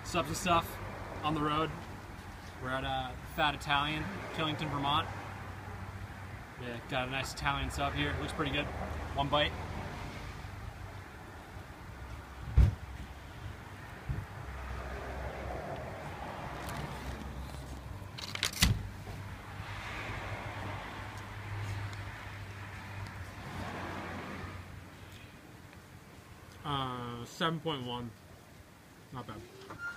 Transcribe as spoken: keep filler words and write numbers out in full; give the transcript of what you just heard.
subs and stuff on the road. We're at a Phat Italian, Killington, Vermont. Yeah, got a nice Italian sub here. Looks pretty good. One bite. Uh, seven point one. Not bad.